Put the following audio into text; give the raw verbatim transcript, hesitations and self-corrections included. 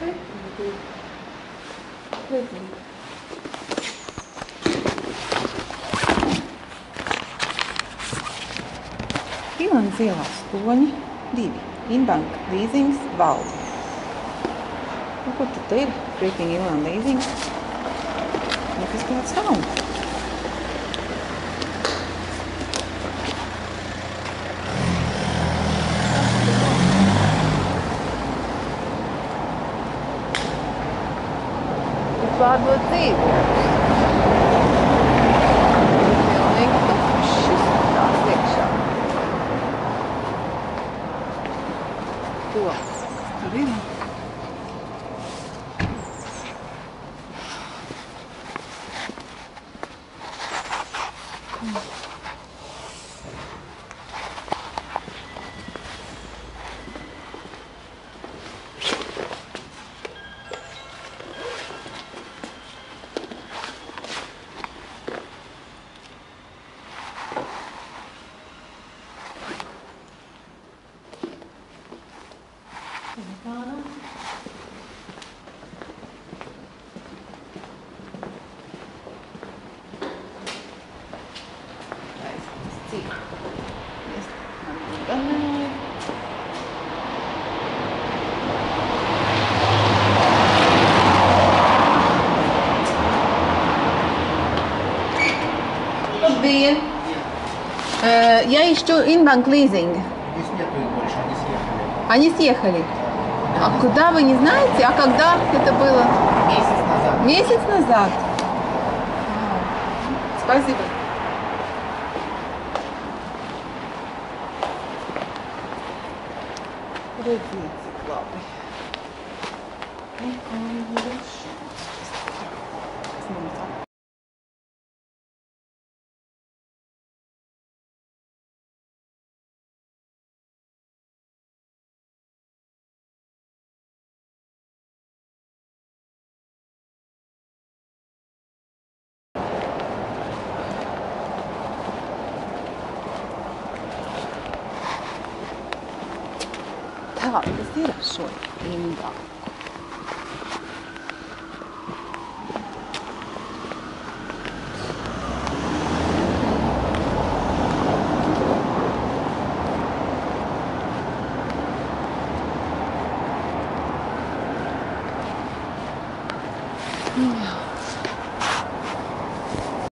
Ilānas iela astoņi, divi. Inbank līzings valde. Nu, kur tad te ir? Freaking Ilāna līzings. Nekas tāds nav. Pārdot dzīvības. Pilnīgi tukšs tās iekšā. Ko? Tur ir? Labdien! Uh, я ищу Инбанк лизинг. Здесь нету их больше, они съехали. Они съехали? А куда, вы не знаете? А когда это было? Месяц назад. Месяц назад? Спасибо. Redzīts, labi. Neko nevarošu. Tas mums apkārt. Tā, tas ir šo Inbanku. Jā.